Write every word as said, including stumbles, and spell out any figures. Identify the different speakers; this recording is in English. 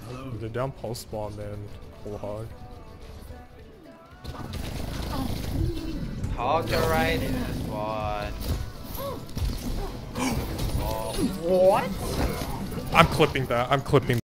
Speaker 1: They're down post spawn, man. Whole hog.
Speaker 2: Hogs are right in the spawn. Oh. What?
Speaker 1: I'm clipping that. I'm clipping